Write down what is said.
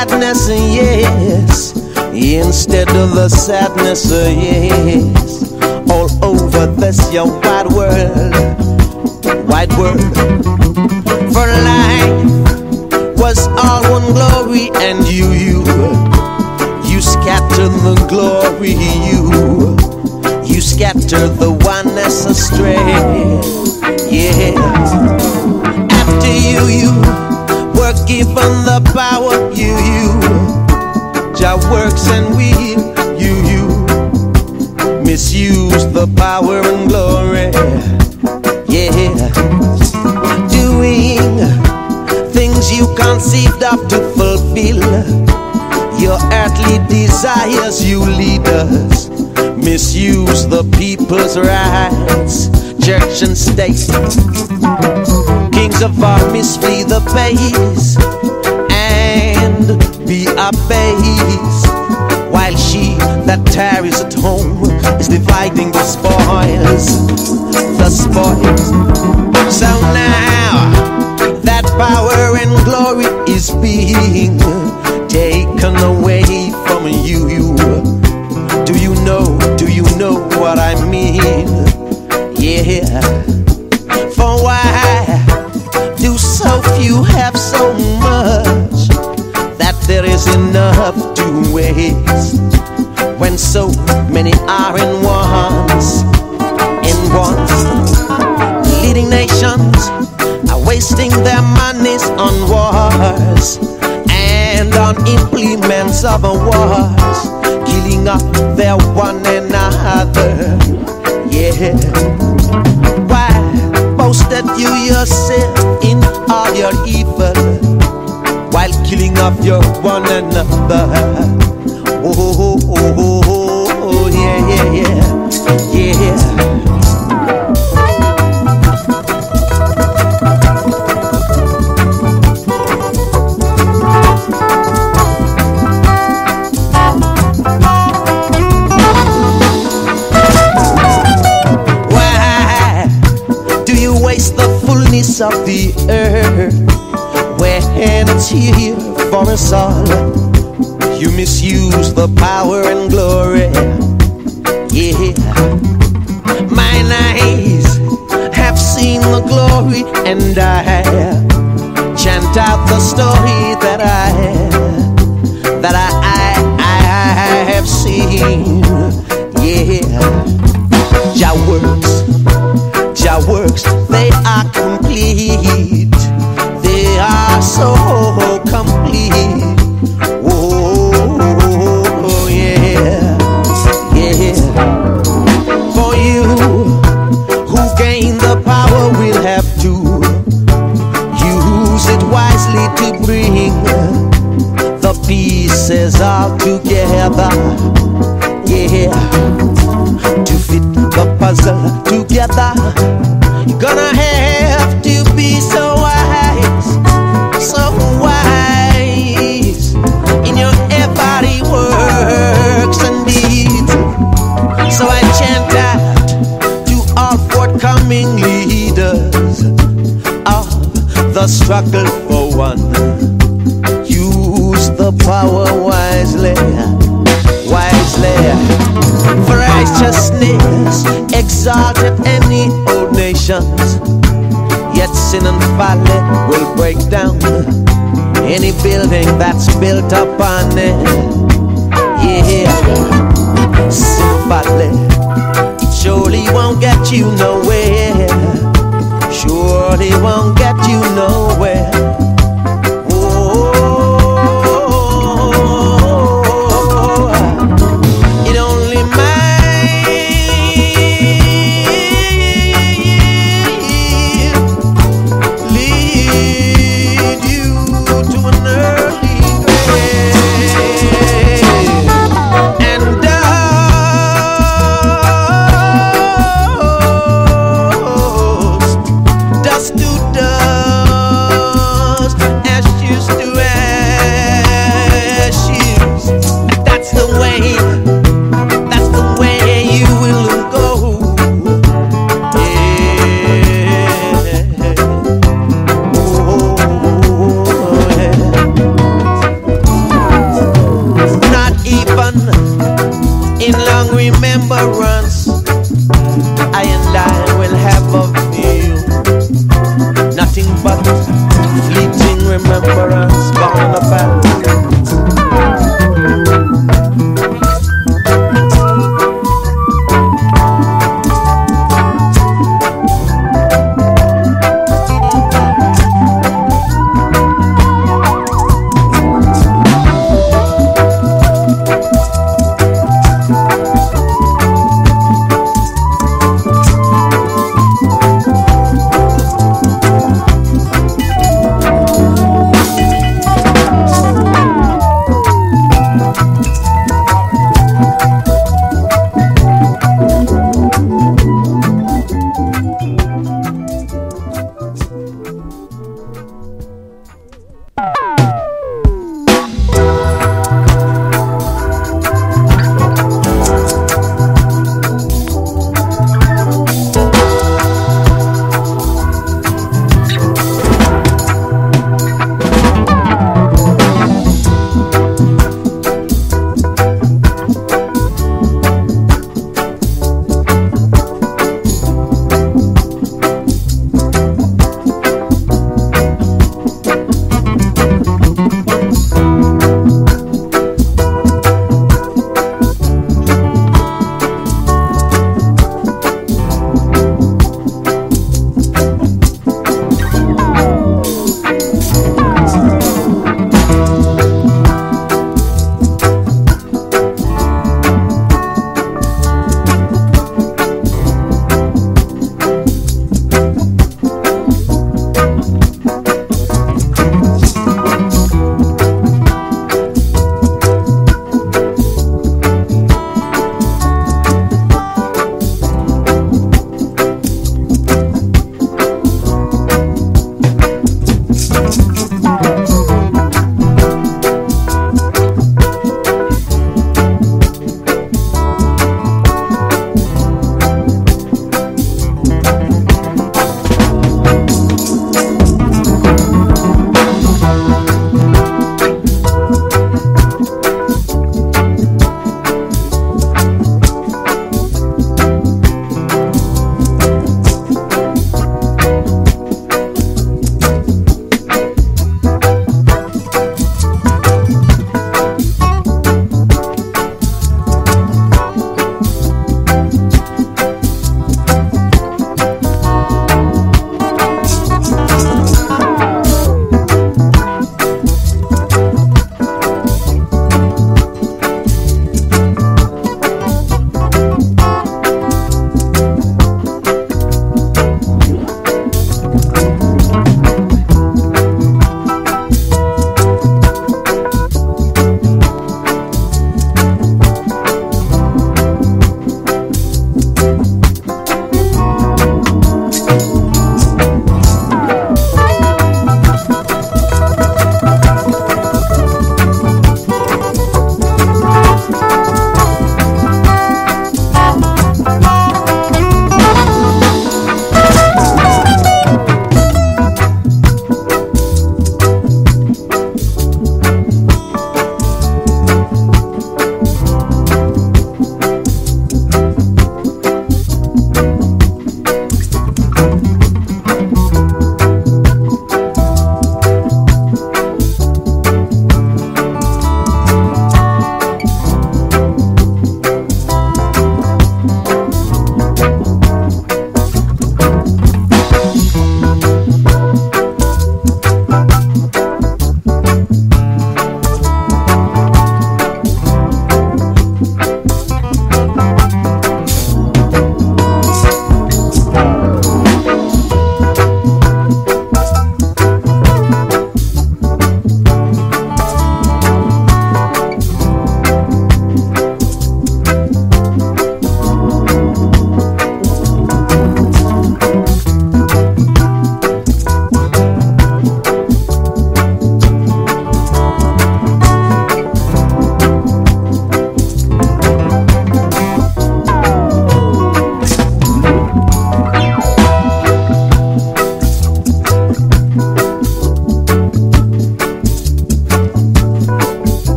gladness, yes, instead of the sadness, yes. All over this your wide world, for life was all one glory, and you scattered the glory, you scattered the oneness astray, yeah. After you were given the power, Jah works and you misuse the power and glory, yeah. Doing things you conceived of to fulfill your earthly desires, you leaders misuse the people's rights, church and state. Kings of armies flee the pace and be abased, while she that tarries at home is dividing the spoils, So now that power and glory is being taken away from you. Do you know what I mean? Yeah. For why do so few have so much that there is enough to waste, when so many are in wants, leading nations are wasting their monies on wars and on implements of wars, killing off their one another, yeah. Why boasted you yourself in all your evil, while killing off your one another? Oh, yeah. Why do you waste the fullness of the earth when it's here for us all? You misuse the power and glory, yeah. Mine eyes have seen the glory, and I chant out the story that I have seen, yeah. Jah works, they are complete, they are so complete. For you who gain the power will have to use it wisely to bring the pieces all together, yeah. To fit the puzzle together, you're gonna have to be so wise in your every works and deeds. So I chant out to all forthcoming leaders of the struggle for one: use the power wisely, for righteousness exalted any old nations, yet sin and folly will break down any building that's built upon it, yeah. Sin, folly, it surely won't get you nowhere, surely won't get you nowhere. It only might lead you to an early grave, and dust to dust.